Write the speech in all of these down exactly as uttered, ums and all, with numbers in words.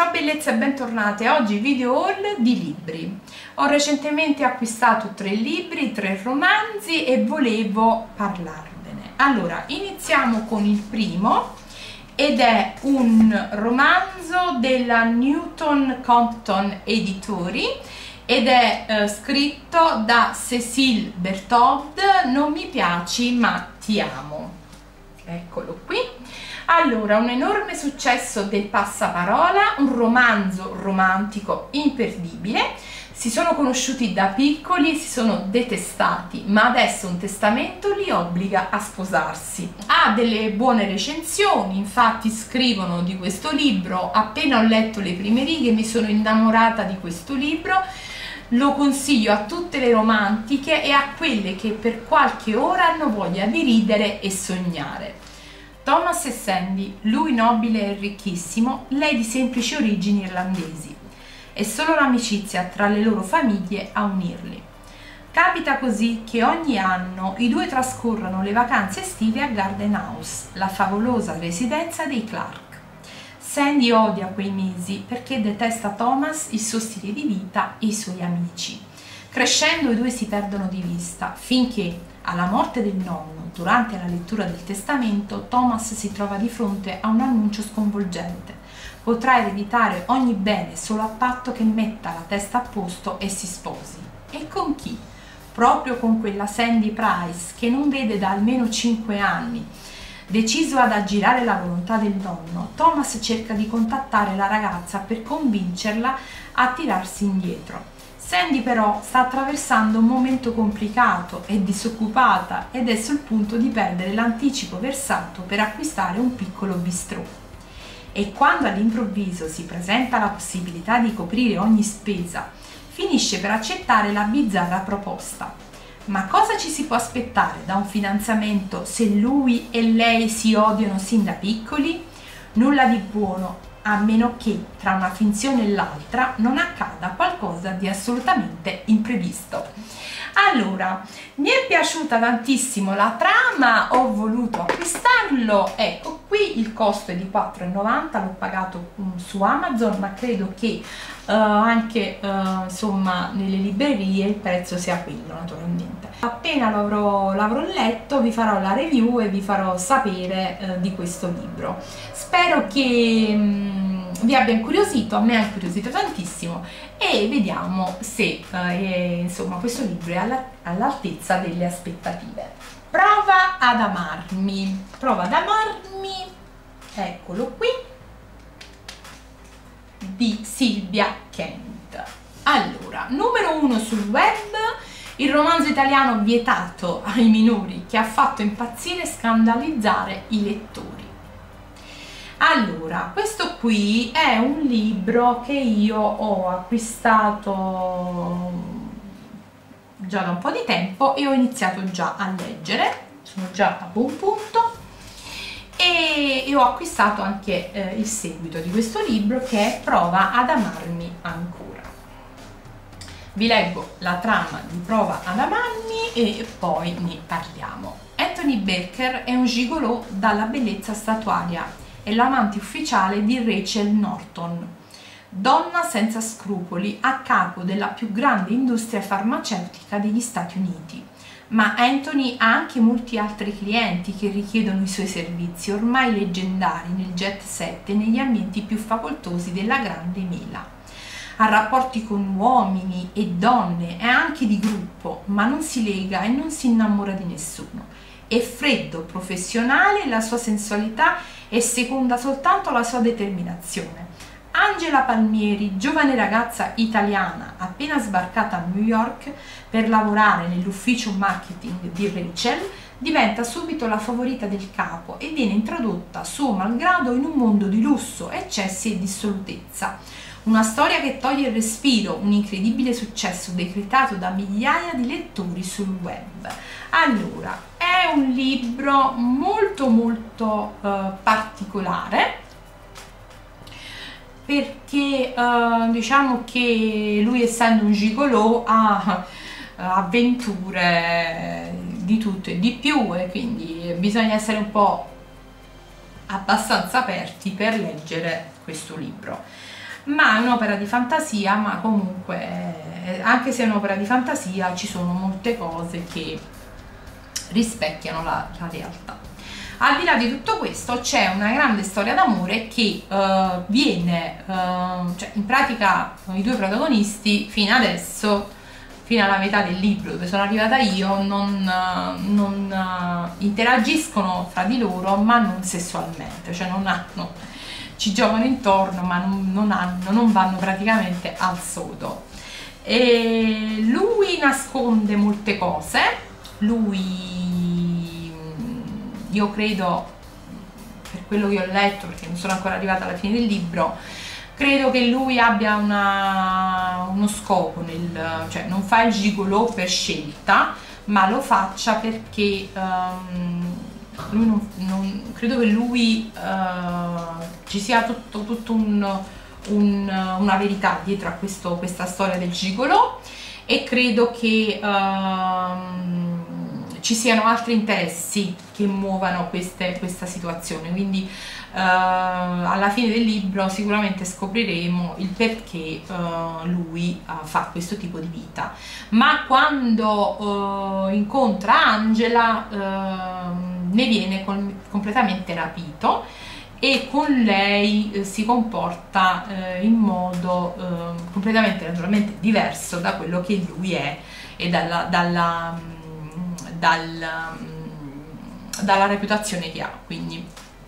Ciao bellezze e bentornate, oggi video haul di libri. Ho recentemente acquistato tre libri, tre romanzi e volevo parlarvene. Allora, iniziamo con il primo ed è un romanzo della Newton Compton Editori ed è eh, scritto da Cécile Berthold. Non mi piaci ma ti amo. Eccolo qui. Allora, un enorme successo del passaparola, un romanzo romantico imperdibile. Si sono conosciuti da piccoli, si sono detestati, ma adesso un testamento li obbliga a sposarsi. Ha delle buone recensioni, infatti scrivono di questo libro: appena ho letto le prime righe mi sono innamorata di questo libro, lo consiglio a tutte le romantiche e a quelle che per qualche ora hanno voglia di ridere e sognare. Thomas e Sandy, lui nobile e ricchissimo, lei di semplici origini irlandesi. È solo l'amicizia tra le loro famiglie a unirli. Capita così che ogni anno i due trascorrono le vacanze estive a Garden House, la favolosa residenza dei Clark. Sandy odia quei mesi perché detesta Thomas, il suo stile di vita e i suoi amici. Crescendo i due si perdono di vista, finché, alla morte del nonno, durante la lettura del testamento, Thomas si trova di fronte a un annuncio sconvolgente. Potrà ereditare ogni bene solo a patto che metta la testa a posto e si sposi. E con chi? Proprio con quella Sandy Price che non vede da almeno cinque anni. Deciso ad aggirare la volontà del nonno, Thomas cerca di contattare la ragazza per convincerla a tirarsi indietro. Sandy però sta attraversando un momento complicato, è disoccupata ed è sul punto di perdere l'anticipo versato per acquistare un piccolo bistrò. E quando all'improvviso si presenta la possibilità di coprire ogni spesa, finisce per accettare la bizzarra proposta. Ma cosa ci si può aspettare da un fidanzamento se lui e lei si odiano sin da piccoli? Nulla di buono, a meno che tra una finzione e l'altra non accada qualcosa di assolutamente imprevisto. Allora, mi è piaciuta tantissimo la trama, ho voluto acquistarlo. Ecco, qui il costo è di quattro e novanta, l'ho pagato um, su Amazon, ma credo che uh, anche uh, insomma nelle librerie il prezzo sia quello, naturalmente. Appena l'avrò letto vi farò la review e vi farò sapere uh, di questo libro. Spero che um, vi abbia incuriosito, a me ha incuriosito tantissimo, e vediamo se eh, insomma questo libro è all'altezza delle aspettative. Prova ad amarmi, prova ad amarmi, eccolo qui, di Silvia Kent. Allora, numero uno sul web, il romanzo italiano vietato ai minori che ha fatto impazzire e scandalizzare i lettori. Allora, questo qui è un libro che io ho acquistato già da un po' di tempo e ho iniziato già a leggere, sono già a buon punto, e, e ho acquistato anche eh, il seguito di questo libro, che è Prova ad amarmi ancora. Vi leggo la trama di Prova ad amarmi e poi ne parliamo. Anthony Baker è un gigolò dalla bellezza statuaria. È l'amante ufficiale di Rachel Norton, donna senza scrupoli a capo della più grande industria farmaceutica degli Stati Uniti. Ma Anthony ha anche molti altri clienti che richiedono i suoi servizi, ormai leggendari nel jet set e negli ambienti più facoltosi della grande mela. Ha rapporti con uomini e donne e anche di gruppo, ma non si lega e non si innamora di nessuno. È freddo, professionale, la sua sensualità è seconda soltanto alla sua determinazione. Angela Palmieri, giovane ragazza italiana appena sbarcata a New York per lavorare nell'ufficio marketing di Rachel, diventa subito la favorita del capo e viene introdotta suo malgrado in un mondo di lusso, eccessi e dissolutezza. Una storia che toglie il respiro, un incredibile successo decretato da migliaia di lettori sul web. Allora, è un libro molto molto uh, particolare, perché uh, diciamo che lui, essendo un gigolò, ha uh, avventure di tutto e di più, e quindi bisogna essere un po' abbastanza aperti per leggere questo libro. ma è un'opera di fantasia, ma comunque eh, anche se è un'opera di fantasia ci sono molte cose che rispecchiano la, la realtà. Al di là di tutto questo c'è una grande storia d'amore che uh, viene, uh, cioè in pratica i due protagonisti fino adesso, fino alla metà del libro dove sono arrivata io, non, uh, non uh, interagiscono fra di loro, ma non sessualmente, cioè non hanno, ci giocano intorno ma non, non, hanno, non vanno praticamente al sodo. E lui nasconde molte cose, lui... io credo, per quello che ho letto, perché non sono ancora arrivata alla fine del libro, credo che lui abbia una, uno scopo, nel, cioè non fa il gigolò per scelta, ma lo faccia perché um, lui non, non, credo che lui uh, ci sia tutto, tutto un, un, una verità dietro a questo, questa storia del gigolò, e credo che um, ci siano altri interessi che muovano queste, questa situazione, quindi uh, alla fine del libro sicuramente scopriremo il perché uh, lui uh, fa questo tipo di vita. Ma quando uh, incontra Angela uh, ne viene com completamente rapito, e con lei uh, si comporta uh, in modo uh, completamente, naturalmente, diverso da quello che lui è e dalla, dalla Dal, dalla reputazione che ha. Quindi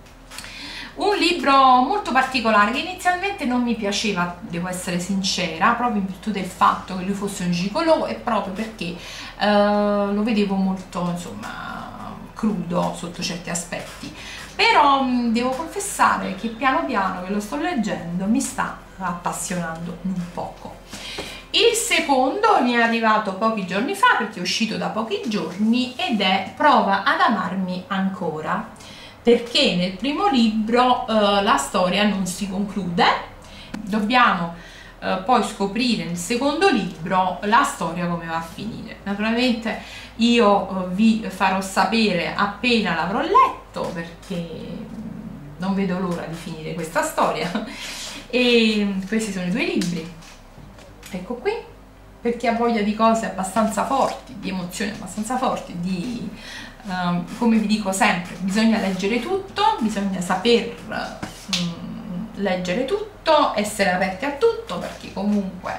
un libro molto particolare che inizialmente non mi piaceva, devo essere sincera, proprio in virtù del fatto che lui fosse un gigolò e proprio perché eh, lo vedevo molto, insomma, crudo sotto certi aspetti. Però mh, devo confessare che piano piano che lo sto leggendo mi sta appassionando un poco. Il secondo mi è arrivato pochi giorni fa, perché è uscito da pochi giorni, ed è Prova ad amarmi ancora, perché nel primo libro eh, la storia non si conclude, dobbiamo eh, poi scoprire nel secondo libro la storia come va a finire. Naturalmente io eh, vi farò sapere appena l'avrò letto, perché non vedo l'ora di finire questa storia. E questi sono i due libri. Ecco qui, per chi ha voglia di cose abbastanza forti, di emozioni abbastanza forti, di, um, come vi dico sempre, bisogna leggere tutto, bisogna saper um, leggere tutto, essere aperti a tutto, perché comunque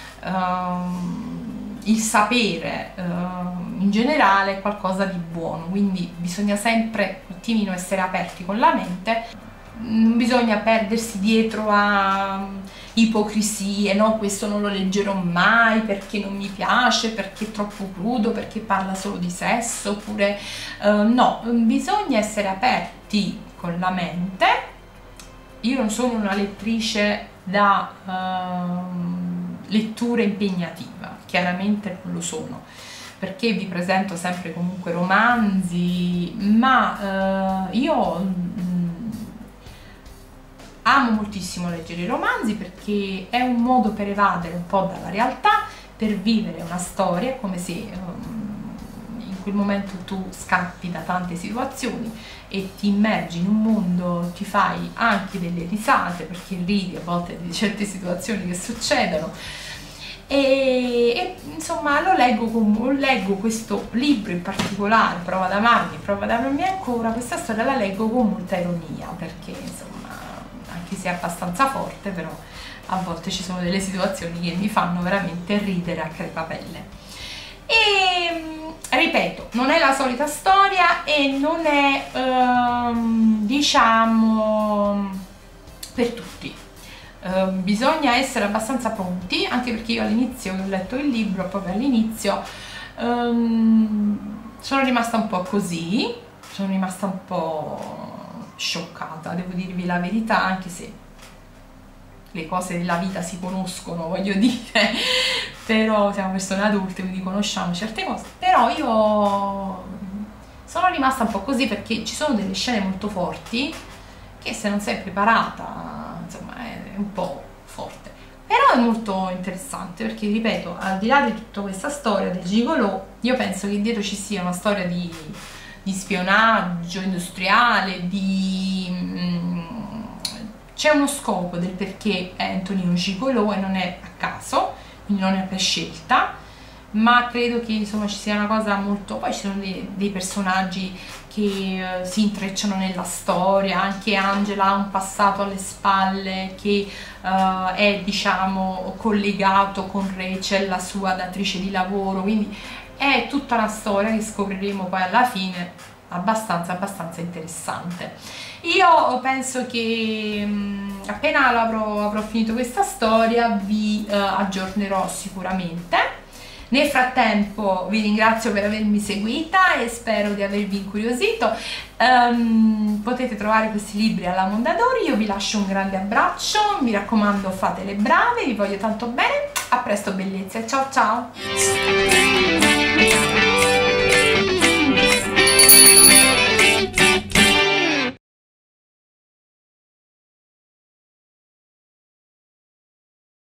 um, il sapere um, in generale è qualcosa di buono, quindi bisogna sempre un attimino essere aperti con la mente. Non bisogna perdersi dietro a ipocrisie, no? Questo non lo leggerò mai perché non mi piace, perché è troppo crudo, perché parla solo di sesso, oppure uh, no, bisogna essere aperti con la mente. Io non sono una lettrice da uh, lettura impegnativa, chiaramente non lo sono, perché vi presento sempre comunque romanzi, ma uh, io amo moltissimo leggere i romanzi, perché è un modo per evadere un po' dalla realtà, per vivere una storia, come se um, in quel momento tu scappi da tante situazioni e ti immergi in un mondo, ti fai anche delle risate perché ridi a volte di certe situazioni che succedono. E, e insomma lo leggo, come, leggo questo libro in particolare, Prova ad amarmi, Prova ad amarmi ancora, questa storia la leggo con molta ironia, perché insomma, anche se è abbastanza forte, però a volte ci sono delle situazioni che mi fanno veramente ridere a crepapelle. E ripeto, non è la solita storia e non è ehm, diciamo per tutti. Uh, bisogna essere abbastanza pronti, anche perché io all'inizio, ho letto il libro, proprio all'inizio um, sono rimasta un po' così, sono rimasta un po' scioccata, devo dirvi la verità, anche se le cose della vita si conoscono, voglio dire, però siamo persone adulte, quindi conosciamo certe cose, però io sono rimasta un po' così perché ci sono delle scene molto forti che se non sei preparata, insomma, è un po' forte, però è molto interessante perché, ripeto, al di là di tutta questa storia del gigolò, io penso che dietro ci sia una storia di, di spionaggio industriale, di, c'è uno scopo del perché Anthony è un gigolò e non è a caso, quindi non è per scelta, ma credo che insomma ci sia una cosa molto, poi ci sono dei, dei personaggi che uh, si intrecciano nella storia, anche Angela ha un passato alle spalle che uh, è diciamo collegato con Rachel, la sua datrice di lavoro, quindi è tutta una storia che scopriremo poi alla fine, abbastanza abbastanza interessante. Io penso che mh, appena avrò, avrò finito questa storia vi uh, aggiornerò sicuramente. Nel frattempo vi ringrazio per avermi seguita e spero di avervi incuriosito. Um, potete trovare questi libri alla Mondadori. Io vi lascio un grande abbraccio, mi raccomando fate le brave, vi voglio tanto bene, a presto bellezze, ciao ciao!